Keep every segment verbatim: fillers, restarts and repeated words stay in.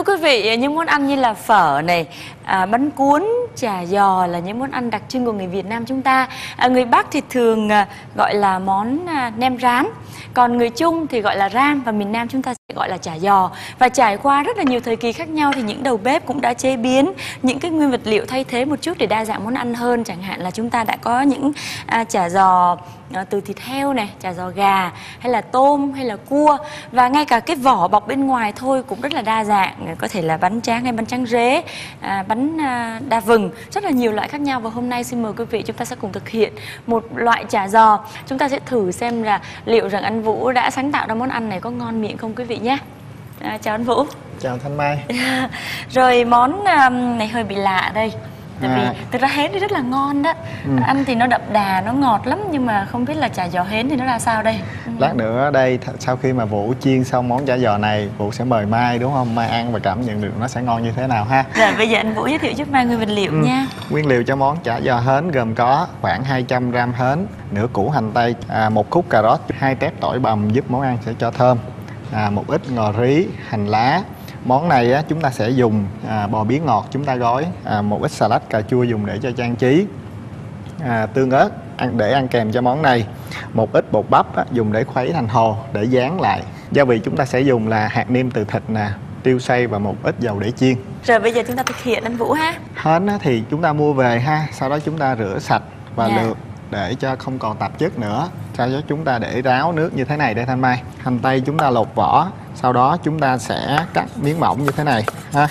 quý vị, những món ăn như là phở này, à, bánh cuốn, chả giò là những món ăn đặc trưng của người Việt Nam chúng ta. À, người Bắc thì thường à, gọi là món à, nem rán, còn người Trung thì gọi là ram, và miền Nam chúng ta sẽ gọi là chả giò. Và trải qua rất là nhiều thời kỳ khác nhau thì những đầu bếp cũng đã chế biến những cái nguyên vật liệu thay thế một chút để đa dạng món ăn hơn. Chẳng hạn là chúng ta đã có những à, chả giò à, từ thịt heo này, chả giò gà, hay là tôm, hay là cua. Và ngay cả cái vỏ bọc bên ngoài thôi cũng rất là đa dạng. Có thể là bánh tráng hay bánh tráng rế, à, bánh à, đa vừng, rất là nhiều loại khác nhau. Và hôm nay xin mời quý vị chúng ta sẽ cùng thực hiện một loại chả giò. Chúng ta sẽ thử xem là liệu rằng anh Vũ đã sáng tạo ra món ăn này có ngon miệng không quý vị nhé. À, chào anh Vũ. Chào Thanh Mai. Rồi món um, này hơi bị lạ đây. Tại à. vì thực ra hến thì rất là ngon đó. ừ. Ăn thì nó đậm đà, nó ngọt lắm. Nhưng mà không biết là chả giò hến thì nó ra sao đây. ừ. Lát nữa đây, sau khi mà Vũ chiên xong món chả giò này, Vũ sẽ mời Mai đúng không? Mai ăn và cảm nhận được nó sẽ ngon như thế nào ha. Rồi bây giờ anh Vũ giới thiệu giúp Mai nguyên vật liệu ừ. nha. Nguyên liệu cho món chả giò hến gồm có khoảng hai trăm gam hến, nửa củ hành tây, à, một khúc cà rốt, hai tép tỏi bằm giúp món ăn sẽ cho thơm, à, một ít ngò rí, hành lá. Món này á, chúng ta sẽ dùng à, bò bía ngọt chúng ta gói, à, một ít xà lách cà chua dùng để cho trang trí, à, tương ớt ăn để ăn kèm cho món này, một ít bột bắp á, dùng để khuấy thành hồ để dán lại. Gia vị chúng ta sẽ dùng là hạt nêm từ thịt nè, tiêu xay và một ít dầu để chiên. Rồi bây giờ chúng ta thực hiện anh Vũ ha. Hến á, thì chúng ta mua về ha, sau đó chúng ta rửa sạch và dạ. lược để cho không còn tạp chất nữa. Sau đó chúng ta để ráo nước như thế này đây Thanh Mai. Hành tây chúng ta lột vỏ, sau đó chúng ta sẽ cắt miếng mỏng như thế này ha.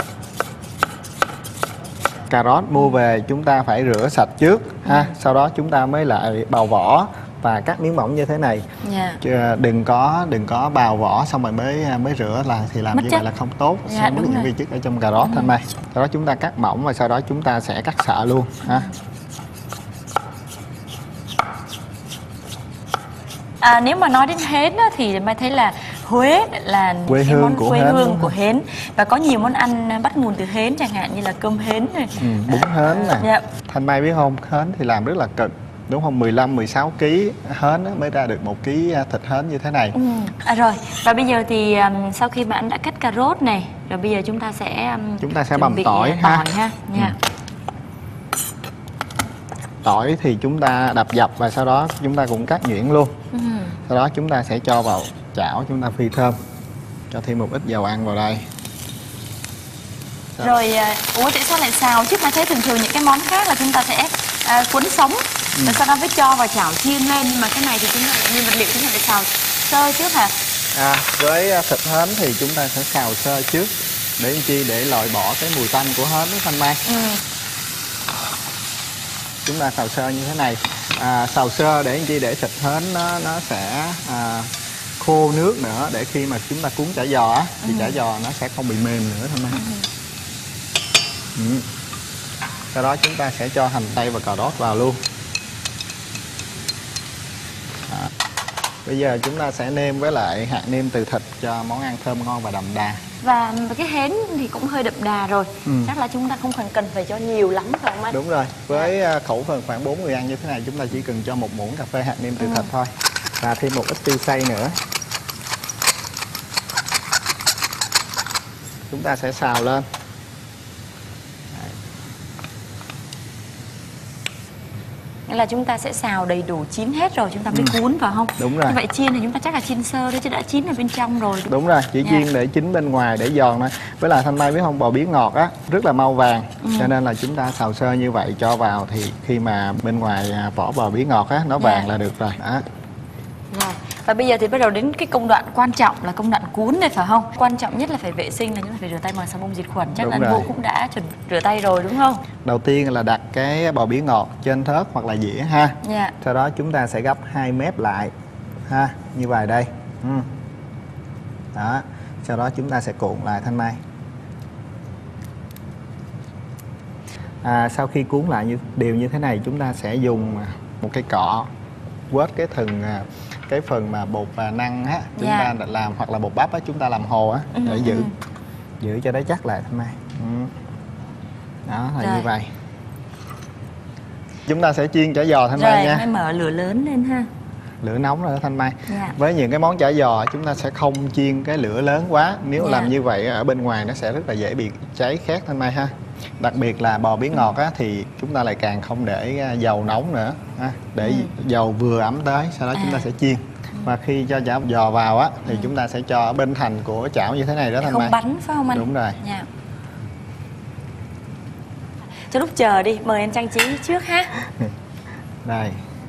Cà rốt mua về chúng ta phải rửa sạch trước ha, ừ. sau đó chúng ta mới lại bào vỏ và cắt miếng mỏng như thế này. yeah. Chứ đừng có đừng có bào vỏ xong rồi mới mới rửa là thì làm mất như chất. Vậy là không tốt, dạ, sẽ mất những vi chất ở trong cà rốt. ừ. Thanh Mai. Sau đó chúng ta cắt mỏng và sau đó chúng ta sẽ cắt sợi luôn ha. À, nếu mà nói đến hến á, thì Mai thấy là Huế là quê cái hương món của quê hến, hương của hến, và có nhiều món ăn bắt nguồn từ hến, chẳng hạn như là cơm hến này, ừ, bún hến nè. dạ. Thanh Mai biết không, hến thì làm rất là cực đúng không? mười lăm mười sáu ký hến mới ra được một ký thịt hến như thế này. ừ. À, rồi và bây giờ thì um, sau khi bạn đã cắt cà rốt này, rồi bây giờ chúng ta sẽ um, chúng ta sẽ bằm tỏi uh, ha, tỏi ha. Yeah. ừ. Tỏi thì chúng ta đập dập và sau đó chúng ta cũng cắt nhuyễn luôn. ừ. Sau đó chúng ta sẽ cho vào chảo, chúng ta phi thơm, cho thêm một ít dầu ăn vào đây. Rồi, ủa tại sao lại xào chứ? Mà thấy thường thường những cái món khác là chúng ta sẽ à, cuốn sống, ừ. rồi sau đó mới cho vào chảo chiên lên, nhưng mà cái này thì chúng ta lại nguyên vật liệu chúng ta phải xào sơ trước hả? À, với thịt hến thì chúng ta sẽ xào sơ trước để làm chi, để loại bỏ cái mùi tanh của hến đó Thanh Mai. ừ. Chúng ta xào sơ như thế này, à, xào sơ để làm chi, để thịt hến nó nó sẽ à, khô nước nữa, để khi mà chúng ta cuốn chả giò á thì ừ. chả giò nó sẽ không bị mềm nữa Thanh Mai. ừ. Ừ. Sau đó chúng ta sẽ cho hành tây và cà rốt vào luôn. Đó. Bây giờ chúng ta sẽ nêm với lại hạt nêm từ thịt cho món ăn thơm ngon và đậm đà. Và cái hến thì cũng hơi đậm đà rồi, ừ. chắc là chúng ta không cần cần phải cho nhiều lắm phải không anh? Đúng rồi, với à. khẩu phần khoảng bốn người ăn như thế này, chúng ta chỉ cần cho một muỗng cà phê hạt nêm từ ừ. thịt thôi, và thêm một ít tiêu xay nữa. Chúng ta sẽ xào lên. Nghĩa là chúng ta sẽ xào đầy đủ chín hết rồi chúng ta mới ừ. cuốn vào không? Đúng rồi. Như vậy chiên thì chúng ta chắc là chiên sơ đấy chứ đã chín ở bên trong rồi. Đúng, đúng rồi, chỉ yeah. chiên để chín bên ngoài để giòn thôi. Với lại Thanh Mai biết không, bò bía ngọt á rất là mau vàng, ừ. cho nên là chúng ta xào sơ như vậy cho vào thì khi mà bên ngoài vỏ bò bía ngọt á nó vàng yeah. là được rồi. Đó. Rồi. Và bây giờ thì bắt đầu đến cái công đoạn quan trọng là công đoạn cuốn đây phải không? Quan trọng nhất là phải vệ sinh, là chúng ta phải rửa tay bằng xà bông diệt khuẩn. Chắc đúng là anh Vũ cũng đã chuẩn rửa tay rồi đúng không? Đầu tiên là đặt cái bò bía ngọt trên thớt hoặc là dĩa ha. Yeah. Sau đó chúng ta sẽ gấp hai mép lại ha, như vậy đây. ừ. Đó. Sau đó chúng ta sẽ cuộn lại Thanh Mai. À, sau khi cuốn lại như đều như thế này, chúng ta sẽ dùng một cái cọ quết cái thừng, cái phần mà bột và năng á chúng yeah. ta làm, hoặc là bột bắp á chúng ta làm hồ á để ừ, giữ ừ. giữ cho nó chắc lại Thanh Mai. ừ. Đó là rồi. Như vậy chúng ta sẽ chiên chả giò Thanh Mai nha. Rồi mở lửa lớn lên ha. lửa nóng rồi đó Thanh Mai. Dạ. Với những cái món chả giò chúng ta sẽ không chiên cái lửa lớn quá, nếu Dạ. làm như vậy ở bên ngoài nó sẽ rất là dễ bị cháy khét Thanh Mai ha. Đặc biệt là bò bía ngọt á, thì chúng ta lại càng không để dầu nóng nữa ha. Để Ừ. dầu vừa ấm tới, sau đó chúng ta À. sẽ chiên. Và khi cho chả giò vào á thì Ừ. chúng ta sẽ cho ở bên thành của chảo như thế này đó Thanh Không Mai. bắn phải không anh? Đúng rồi. Dạ. Cho lúc chờ đi, mời anh trang trí trước ha. Đây.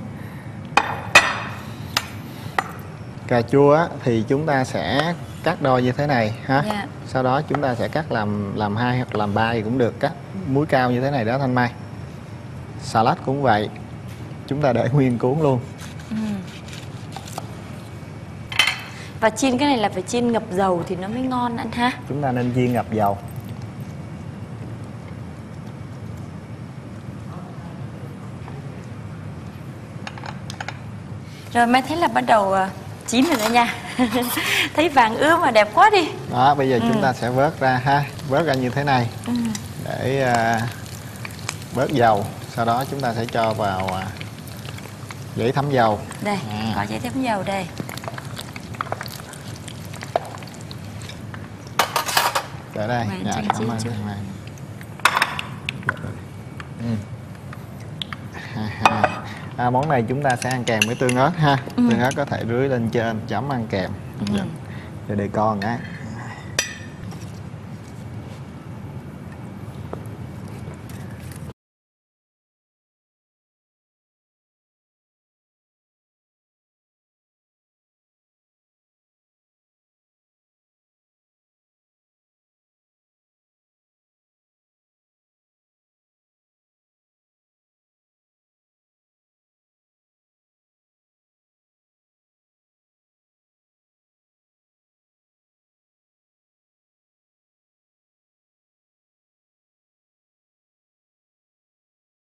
Cà chua á, thì chúng ta sẽ cắt đôi như thế này ha. Dạ. Sau đó chúng ta sẽ cắt làm làm hai hoặc làm ba gì cũng được, cắt múi cao như thế này đó Thanh Mai. Xà lách cũng vậy, chúng ta để nguyên cuốn luôn. Ừ. Và chiên cái này là phải chiên ngập dầu thì nó mới ngon anh ha. Chúng ta nên chiên ngập dầu. Rồi Mai thấy là bắt đầu uh, chín rồi đó nha. Thấy vàng ươm mà đẹp quá đi. Đó, bây giờ Ừ. chúng ta sẽ vớt ra ha, vớt ra như thế này Ừ. để uh, bớt dầu. Sau đó chúng ta sẽ cho vào uh, giấy thấm dầu. Đây, À. có giấy thấm dầu đây. Để đây. Mời anh Dạ, trang cảm trí ơn trước. Thanh Mai. Ừ. Ha, ha. À, món này chúng ta sẽ ăn kèm với tương ớt ha. Ừ. Tương ớt có thể rưới lên trên chấm ăn kèm. Ừ. Dạ. Để để con á.